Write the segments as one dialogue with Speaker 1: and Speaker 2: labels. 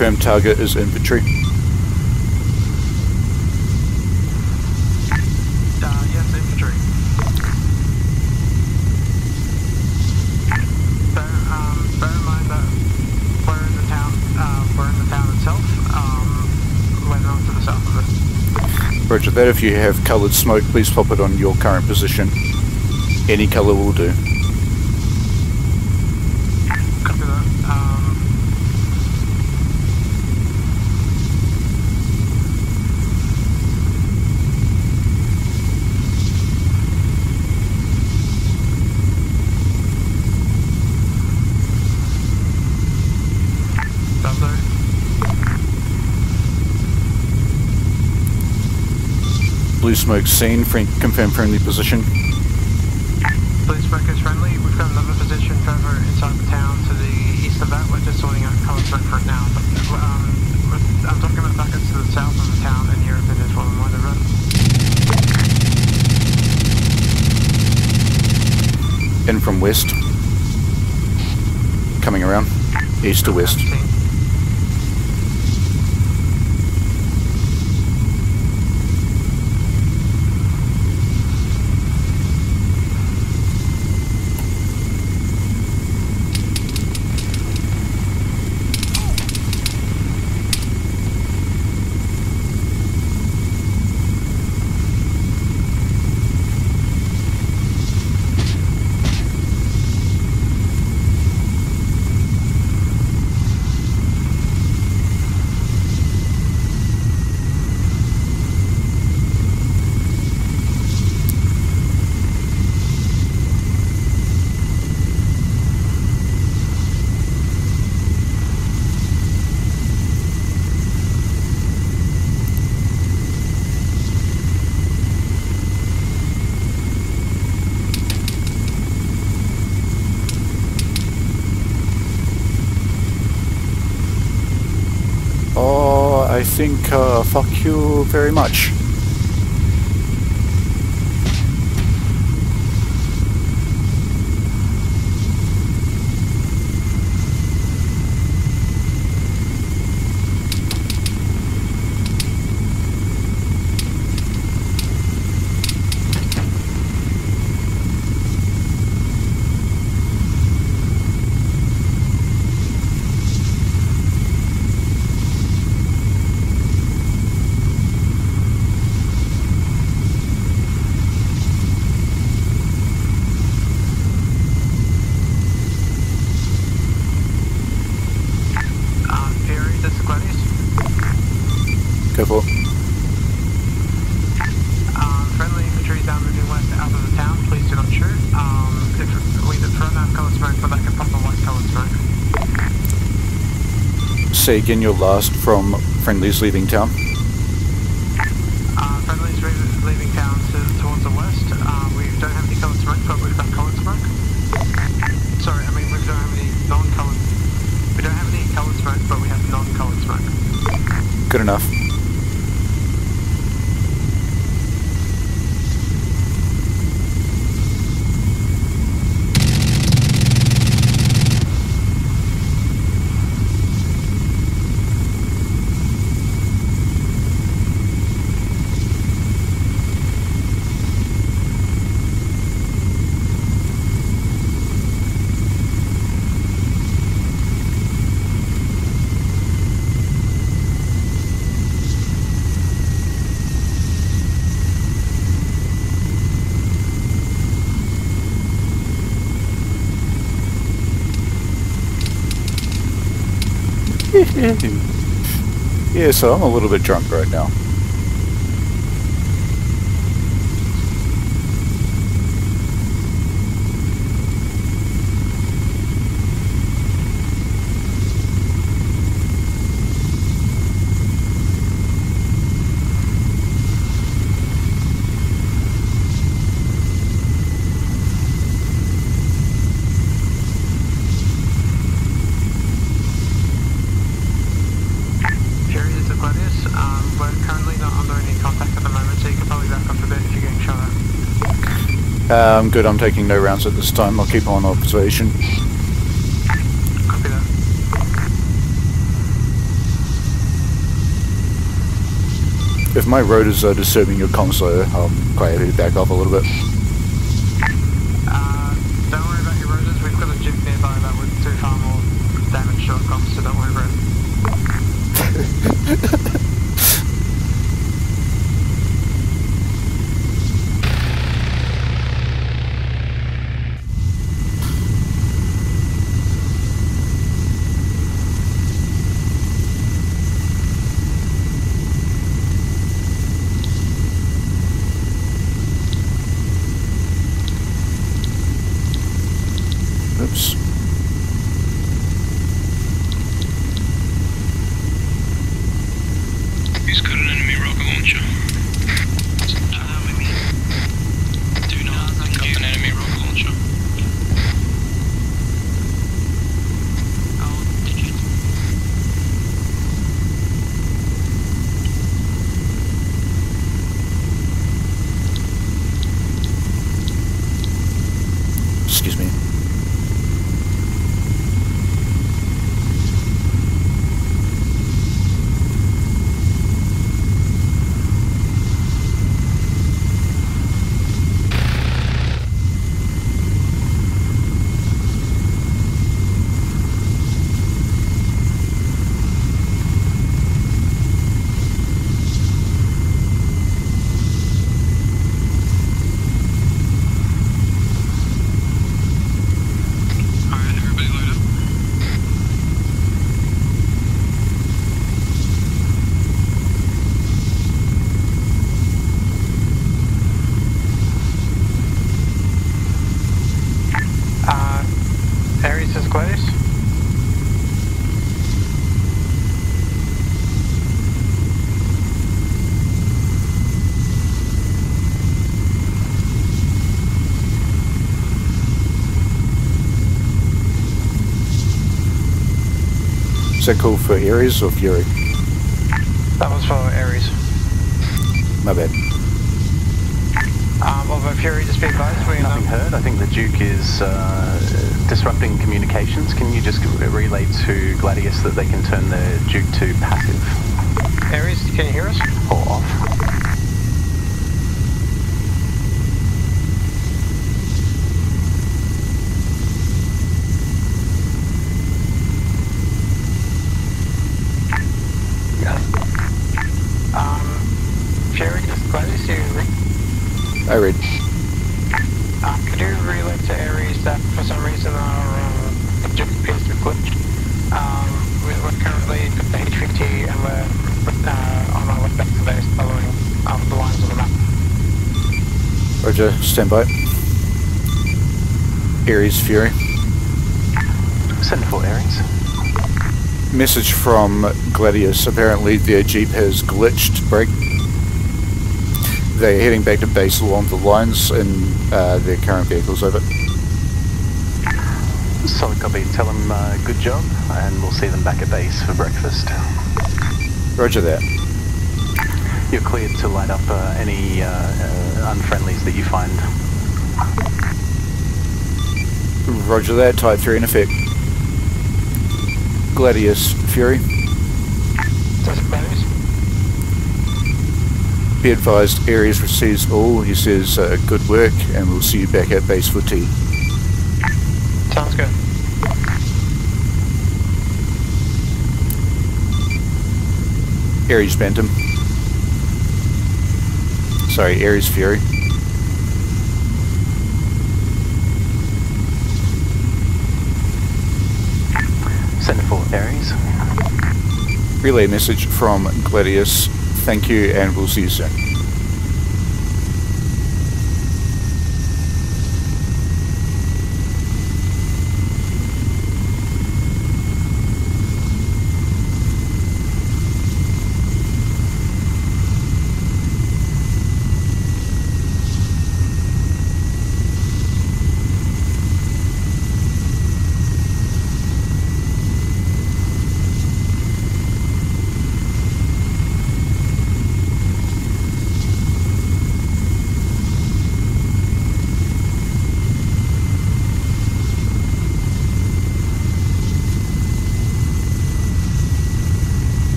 Speaker 1: confirm target is infantry.
Speaker 2: Yes, infantry. Bear in mind that we're in the town itself, later on to the south of it.
Speaker 1: Roger that. If you have coloured smoke, please pop it on your current position. Any colour will do.
Speaker 2: Copy that.
Speaker 1: Blue smoke seen. Confirm friendly position.
Speaker 2: Blue smoke is friendly. We've got another position further inside the town to the east of that. We're just sorting out colour smoke for it now. But, I'm talking about back into the south of the town and Europe as well. Might have run.
Speaker 1: In from west. Coming around. East to west. I think, fuck you very much. Go for it.
Speaker 2: Friendly infantry down moving west out of the town. Please do not shoot. If we run out of coloured smoke, but that can pop a white coloured smoke.
Speaker 1: Say again your last from friendlies leaving town.
Speaker 2: Friendlies leaving town towards the west. We don't have any coloured smoke, but we've got coloured smoke. Sorry, I mean we don't have any non-coloured. We don't have any coloured smoke, but we have non-coloured smoke.
Speaker 1: Good enough. Yeah, so I'm a little bit drunk right now. I'm good, I'm taking no rounds at this time. I'll keep on observation.
Speaker 2: Copy that.
Speaker 1: If my rotors are disturbing your console, I'm quite happy to back off a little bit.
Speaker 2: Don't worry about your rotors, we've got a jeep nearby that would do far more damage to our comms, so don't worry about it.
Speaker 1: Oops.
Speaker 3: He's got an enemy rocket launcher. Do not pick up an enemy rocket launcher. Oh, did you?
Speaker 1: Excuse me.
Speaker 2: Aries is close.
Speaker 1: Is that call for Aries or Fury?
Speaker 2: That was for Aries.
Speaker 1: My bad.
Speaker 2: Although Fury, just be advised, we
Speaker 4: Nothing heard. I think the Duke is disrupting communications. Can you just relay to Gladius that they can turn their Duke to passive
Speaker 2: Aries, can you hear us?
Speaker 4: or off?
Speaker 2: Fury, just Gladius, you read?
Speaker 1: I read.
Speaker 2: Could you relay to Aries that for some reason our Duke appears to be glitched? We're currently at the H50 and we're on our way back to base following the lines on the map.
Speaker 1: Roger, stand by. Aries, Fury.
Speaker 4: Send for Aries.
Speaker 1: Message from Gladius. Apparently their Jeep has glitched. Break. They're heading back to base along the lines in their current vehicles. Over.
Speaker 4: Solid copy. Tell them good job, and we'll see them back at base for breakfast.
Speaker 1: Roger that.
Speaker 4: You're cleared to light up any unfriendlies that you find.
Speaker 1: Roger that. Type 3 in effect. Gladius, Fury. Be advised, Aries receives all. He says, good work, and we'll see you back at base for tea.
Speaker 2: Sounds good.
Speaker 1: Aries Bantam. Sorry, Aries Fury.
Speaker 4: Send it for Aries.
Speaker 1: Relay message from Gladius. Thank you, and we'll see you soon.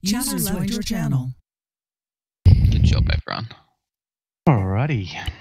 Speaker 5: User left your channel.
Speaker 3: Good job, everyone.
Speaker 4: Alrighty.